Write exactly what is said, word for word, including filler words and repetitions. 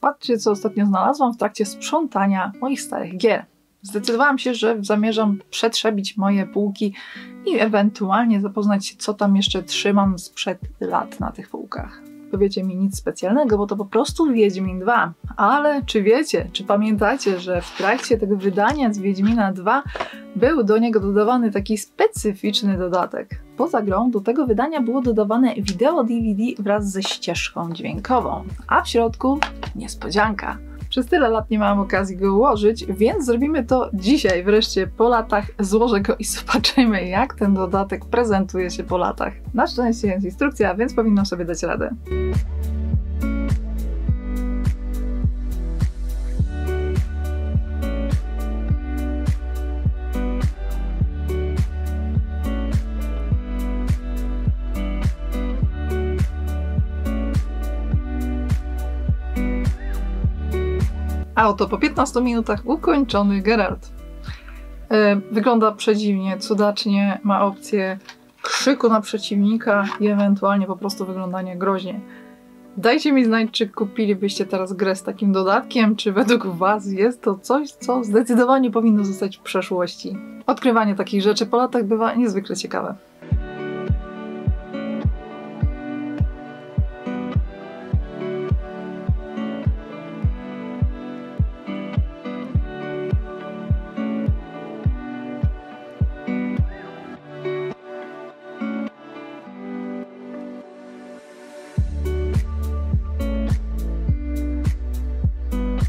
Patrzcie, co ostatnio znalazłam w trakcie sprzątania moich starych gier. Zdecydowałam się, że zamierzam przetrzebić moje półki i ewentualnie zapoznać się, co tam jeszcze trzymam sprzed lat na tych półkach. Powiecie mi nic specjalnego, bo to po prostu Wiedźmin dwa. Ale czy wiecie, czy pamiętacie, że w trakcie tego wydania z Wiedźmina dwa był do niego dodawany taki specyficzny dodatek? Poza grą do tego wydania było dodawane wideo D V D wraz ze ścieżką dźwiękową, a w środku niespodzianka. Przez tyle lat nie miałam okazji go ułożyć, więc zrobimy to dzisiaj. Wreszcie po latach złożę go i zobaczymy, jak ten dodatek prezentuje się po latach. Na szczęście jest instrukcja, więc powinno sobie dać radę. A oto po piętnastu minutach ukończony Geralt. Yy, wygląda przedziwnie, cudacznie, ma opcję krzyku na przeciwnika i ewentualnie po prostu wyglądanie groźnie. Dajcie mi znać, czy kupilibyście teraz grę z takim dodatkiem, czy według was jest to coś, co zdecydowanie powinno zostać w przeszłości. Odkrywanie takich rzeczy po latach bywa niezwykle ciekawe.